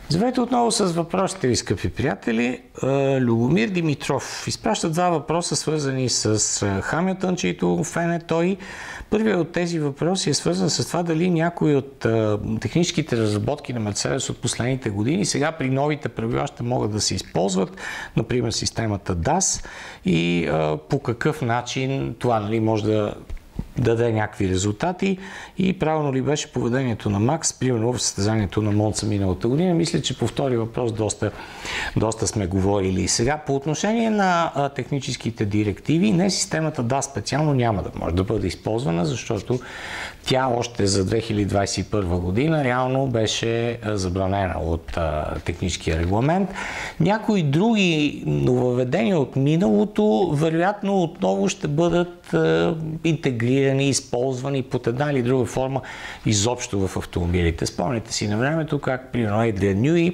Здравейте отново с въпросите ви, скъпи приятели. Любомир Димитров изпраща два въпроса, свързани с Хамилтън, чийто фен е той. Първият от тези въпроси е свързан с това дали някои от техническите разработки на Мерцедес от последните години сега при новите правила ще могат да се използват, например системата DAS, и по какъв начин това може да даде някакви резултати и правилно ли беше поведението на Макс, примерно в състезанието на Монца миналата година. Мисля, че по втори въпрос доста сме говорили. Сега, по отношение на техническите директиви, не системата DAS специално няма да може да бъде използвана, защото тя още за 2021 година реално беше забранена от техническия регламент. Някои други нововведения от миналото вероятно отново ще бъдат интегрирани, използвани под една или друга форма изобщо в автомобилите. Спомняте си на времето как примерно Adrian Newey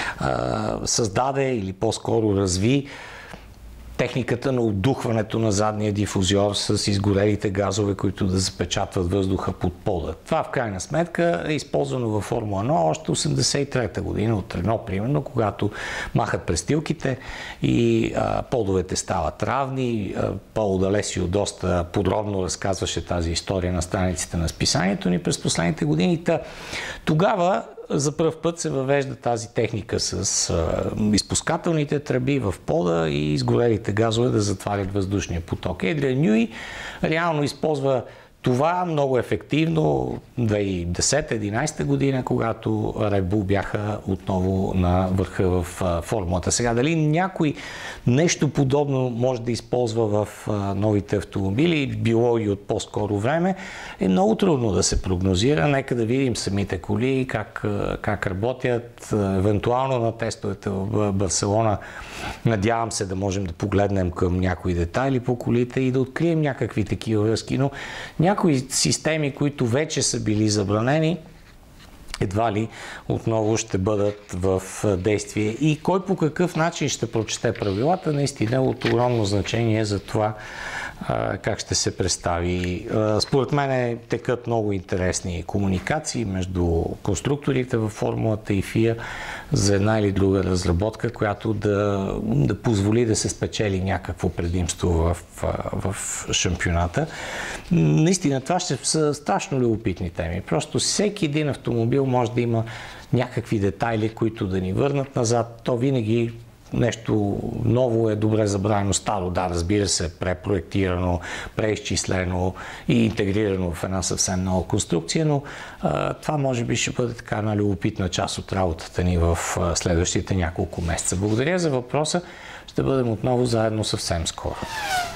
създаде или по-скоро разви техниката на отдухването на задния дифузьор с изгорелите газове, които да запечатват въздуха под пода. Това в крайна сметка е използвано във Формула 1 още 1983 година от Рено, примерно, когато махат престилките и подовете стават равни. Пауло Далесио доста подробно разказваше тази история на страниците на списанието ни през последните години. Тогава за пръв път се въвежда тази техника с изпускателните тръби в пода и изгорелите газове да затварят въздушния поток. Adrian Newey реално използва това много ефективно 2010-2011 година, когато Red Bull бяха отново на върха в формулата. Сега, дали някой нещо подобно може да използва в новите автомобили, било и от по-скоро време, е много трудно да се прогнозира. Нека да видим самите коли, как работят. Евентуално на тестовете в Барселона надявам се да можем да погледнем към някои детайли по колите и да открием някакви такива връзки, но някои системи, които вече са били забранени, едва ли отново ще бъдат в действие. И кой по какъв начин ще прочете правилата, наистина е от огромно значение за това как ще се представи. Според мен текат много интересни комуникации между конструкторите във формулата и FIA за една или друга разработка, която да позволи да се спечели някакво предимство в шампионата. Наистина това ще са страшно любопитни теми. Просто всеки един автомобил може да има някакви детайли, които да ни върнат назад. То винаги нещо ново е добре забравено, старо, да, разбира се, препроектирано, преизчислено и интегрирано в една съвсем нова конструкция, но това може би ще бъде така една любопитна част от работата ни в следващите няколко месеца. Благодаря за въпроса. Ще бъдем отново заедно съвсем скоро.